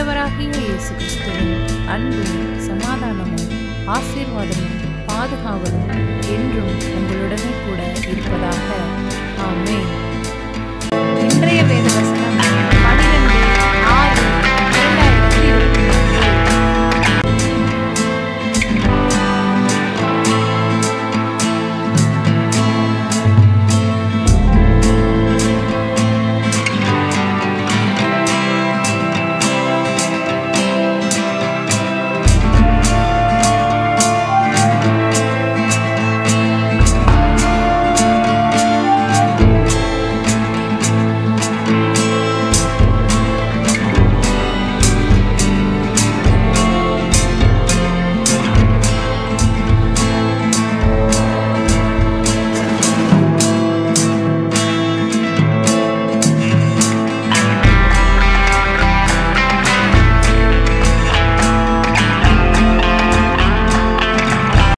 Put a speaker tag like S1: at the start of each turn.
S1: ஆண்டவராகிய இயேசு கிறிஸ்துவின் அன்பும் சமாதானமும் ஆசீர்வாதமும் பாதுகாவலும் என்றும் உங்களுடனே கூட இருப்பதாக. ஆமென். இன்றைய வேத வசனம்